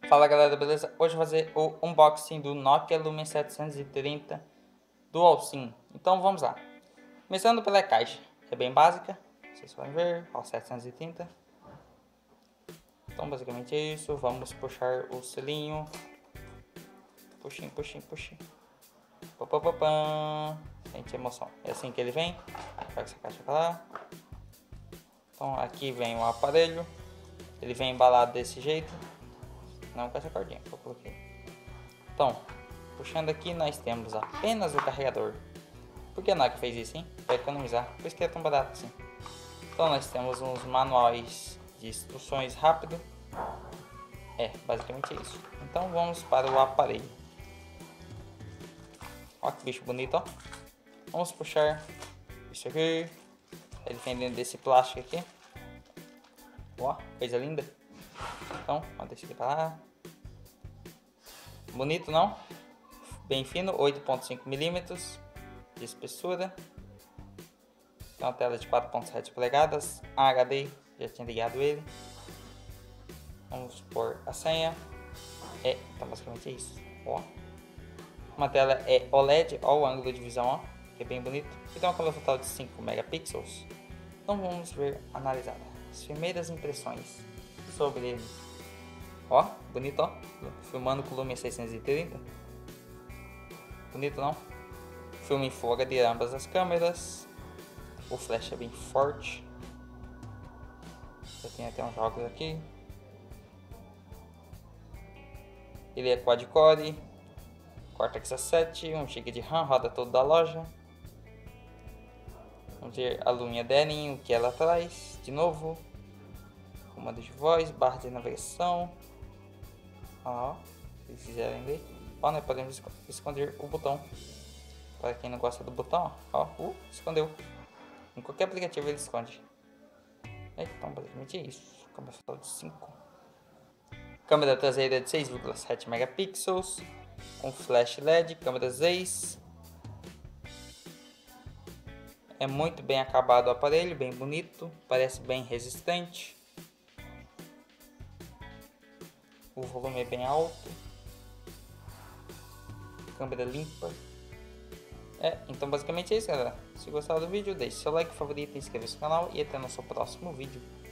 Fala galera, beleza? Hoje eu vou fazer o unboxing do Nokia Lumia 730 Dual SIM. Então vamos lá. Começando pela caixa, é bem básica, vocês podem ver, ó, 730. Então basicamente é isso, vamos puxar o selinho. Puxinho. Papapam. Sente emoção. É assim que ele vem. Pega essa caixa pra lá. Então aqui vem o aparelho. Ele vem embalado desse jeito. Não com essa cordinha que eu coloquei. Então, puxando aqui nós temos apenas o carregador. Por que a Nokia fez isso, hein? Para economizar. Por isso que é tão barato assim. Então nós temos uns manuais de instruções rápido. É, basicamente isso. Então vamos para o aparelho. Ó que bicho bonito, ó. Vamos puxar isso aqui. Ele vem dentro desse plástico aqui. Ó, coisa linda. Então, vamos deixar ele pra lá. Bonito, não? Bem fino, 8.5 mm de espessura. Tem uma tela de 4.7 polegadas, HD, já tinha ligado ele. Vamos pôr a senha. Então basicamente é isso. Ó. Uma tela é OLED, ó o ângulo de visão, ó, que é bem bonito. E tem uma câmera total de 5 megapixels. Então vamos ver, analisar as primeiras impressões sobre ele. Ó, bonito, ó. Filmando com o Lumia 630. Bonito, não? Filme em Full HD ambas as câmeras. O flash é bem forte. Já tem até uns jogos aqui. Ele é quad-core, Cortex A7, 1 GB de RAM, roda todo da loja. Vamos ver a Lumia Denim, o que ela traz. De novo, comando de voz, barra de navegação. Ó, se quiserem ler. Ó, nós podemos esconder o botão. Para quem não gosta do botão, ó, escondeu. Em qualquer aplicativo ele esconde. Então basicamente é isso. Câmera total de 5. Câmera traseira de 6,7 megapixels. Com flash LED, câmera Zeiss. É muito bem acabado o aparelho, bem bonito. Parece bem resistente. O volume é bem alto. Câmera limpa. Então basicamente é isso, galera. Se gostaram do vídeo, deixe seu like, favorito, inscreva-se no canal e até o nosso próximo vídeo.